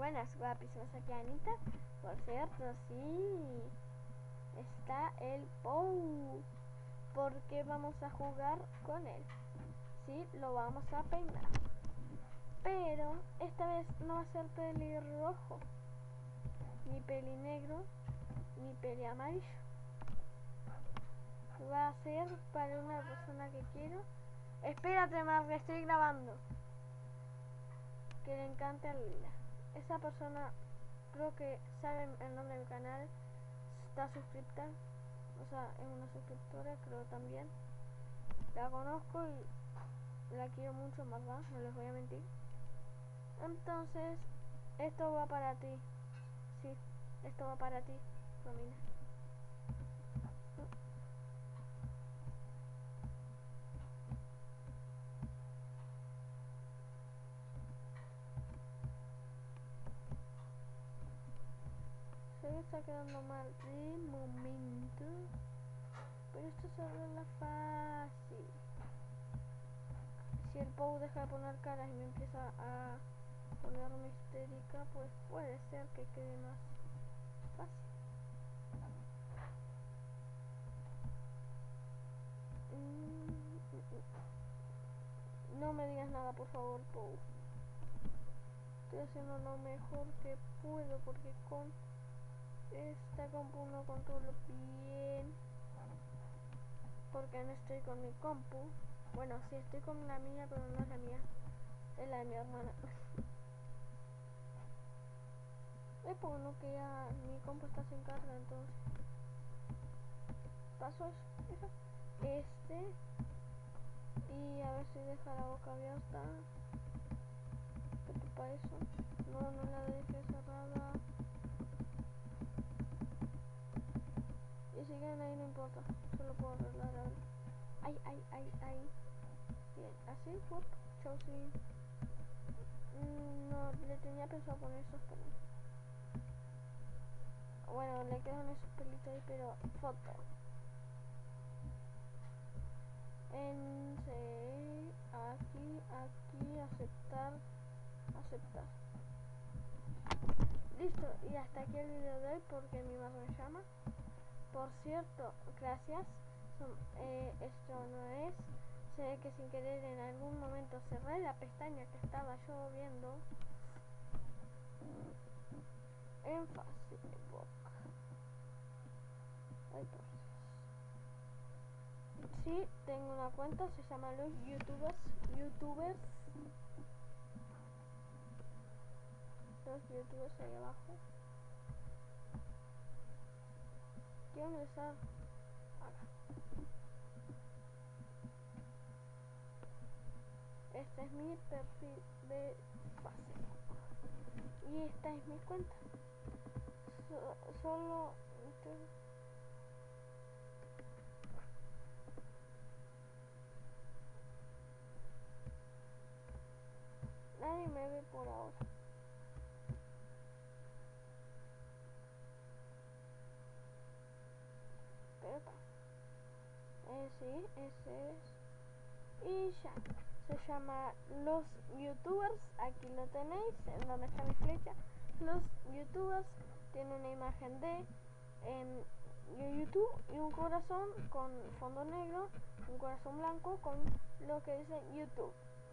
Buenas, guapísimas, aquí Anita. Por cierto, sí, está el Pou, porque vamos a jugar con él. Sí, lo vamos a peinar, pero esta vez no va a ser pelirrojo, ni pelinegro, ni peli amarillo. Va a ser para una persona que quiero. Espérate, Mar, que estoy grabando. Que le encante el lila. Esa persona creo que sabe el nombre de mi canal, está suscripta, o sea, es una suscriptora, creo también. La conozco y la quiero mucho, más va, no les voy a mentir. Entonces, esto va para ti. Sí, esto va para ti, Romina. Se me está quedando mal de momento, pero esto se arregla fácil. Si el Pou deja de poner caras y me empieza a ponerme histérica, pues puede ser que quede más fácil. No me digas nada, por favor, Pou. Estoy haciendo lo mejor que puedo porque con esta compu no controlo bien. Porque no estoy con mi compu. Bueno, sí estoy con la mía, pero no es la mía. Es la de mi hermana. Es por lo que ya mi compu está sin carga, entonces paso eso. Y a ver si deja la boca abierta. ¿Qué te parece? No la dejé cerrada. Y si quedan ahí no importa, solo puedo arreglar ahora. Ay. Bien, así, chau, sí. No, le tenía pensado poner esos pelitos. Bueno, le quedan esos pelitos ahí, pero foto. Aquí, aceptar. Listo, y hasta aquí el video de hoy porque mi mamá me llama. Por cierto, gracias. Esto no es. Sé que sin querer en algún momento cerré la pestaña que estaba yo viendo en Facebook. Ay, por Dios. Sí, tengo una cuenta, se llama Los Youtubers. Los Youtubers ahí abajo. Quiero ingresar acá. Este es mi perfil de Facebook. Y esta es mi cuenta. Solo... Nadie me ve por ahora. Pero sí, ese es. Y ya. Se llama Los Youtubers. Aquí lo tenéis, en donde está mi flecha. Los Youtubers. Tiene una imagen de YouTube y un corazón con fondo negro, un corazón blanco con lo que dice YouTube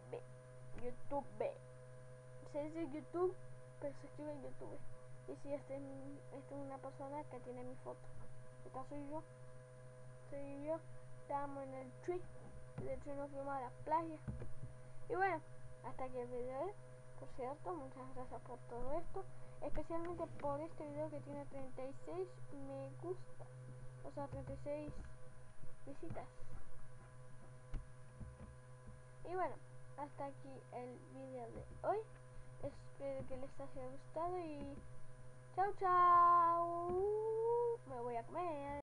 B. Se dice YouTube, pero se escribe YouTube. Y si este es una persona que tiene mi foto. Esta soy yo. Estamos en el tree. De hecho nos fuimos a la playa. Y bueno, hasta aquí el video. Por cierto, muchas gracias por todo esto. Especialmente por este video que tiene 36 me gusta. O sea, 36 visitas. Y bueno, hasta aquí el video de hoy. Espero que les haya gustado y chau. Me voy a comer.